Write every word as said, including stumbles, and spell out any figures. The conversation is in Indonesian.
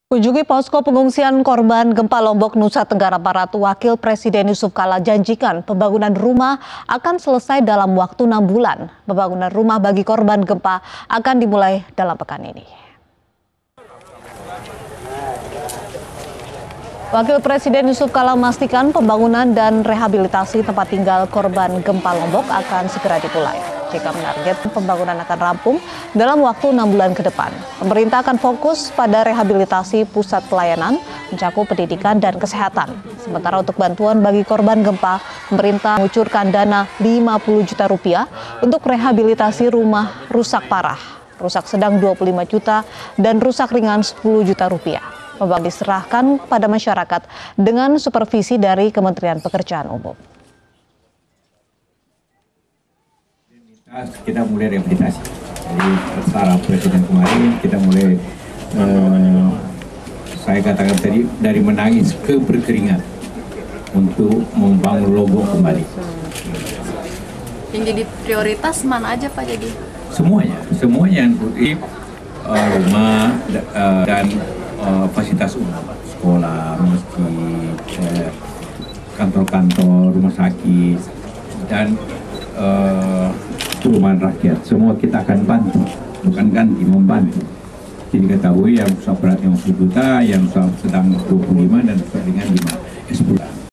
Kunjungi posko pengungsian korban gempa Lombok, Nusa Tenggara Barat, Wakil Presiden Yusuf Kala janjikan pembangunan rumah akan selesai dalam waktu enam bulan. Pembangunan rumah bagi korban gempa akan dimulai dalam pekan ini. Wakil Presiden Yusuf Kala memastikan pembangunan dan rehabilitasi tempat tinggal korban gempa Lombok akan segera dimulai. Jika menarget pembangunan akan rampung dalam waktu enam bulan ke depan. Pemerintah akan fokus pada rehabilitasi pusat pelayanan, mencakup pendidikan dan kesehatan. Sementara untuk bantuan bagi korban gempa, pemerintah mengucurkan dana lima puluh juta rupiah untuk rehabilitasi rumah rusak parah, rusak sedang dua puluh lima juta, dan rusak ringan sepuluh juta rupiah. Pembangunan diserahkan pada masyarakat dengan supervisi dari Kementerian Pekerjaan Umum. Kita mulai rehabilitasi. Jadi secara presiden kemarin kita mulai, eh, saya katakan tadi, dari menangis ke berkeringat untuk membangun Lombok kembali. Yang jadi prioritas mana aja Pak jadi? Semuanya, semuanya yang uh, rumah uh, dan uh, fasilitas umum, sekolah, masjid, kantor-kantor, rumah sakit, dan uh, perumahan rakyat. Semua kita akan bantu, bukan ganti, membantu. Jadi ketahui yang rusak berat yang sepuluh juta, yang rusak sedang dua puluh lima, dan rusak ringan lima, sepuluh.